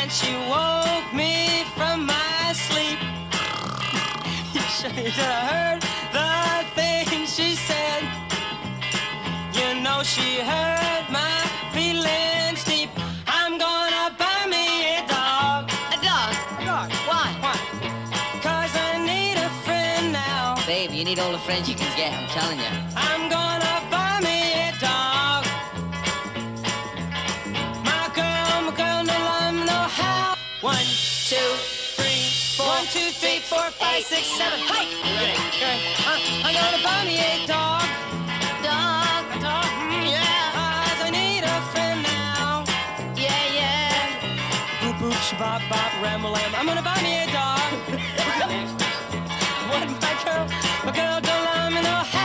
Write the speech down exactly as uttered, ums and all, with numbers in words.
and she woke me from my sleep. You should have heard the things she said. You know she hurt my feelings deep. I'm gonna buy me a dog. A dog? A dog. Why? Why? Cause I need a friend now. Babe, you need all the friends you can get, I'm telling you. I'm gonna buy me a dog. My girl, my girl, no love, no how. One, two, three, four. One, two, three, four, five, six, seven. Hike! Ready? Good. Uh, I'm gonna buy me a dog. Dog? A dog? Mm, Yeah. Cause I need a friend now. Yeah, yeah. Boop, boop, shabop, bop, ramble, ram. I'm gonna buy me a dog. What, my girl? My girl, don't love me, no how.